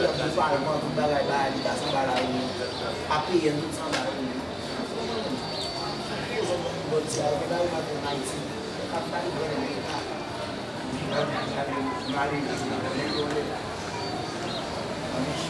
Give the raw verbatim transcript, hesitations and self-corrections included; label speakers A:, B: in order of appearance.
A: ap di parman, tout bagay ba, habitasyon ba la ou, apiyen tout san ba ou. Bon si a, ke ba ou maten na iti, kap tali gwen e ta. Mali, mali, mali, mali,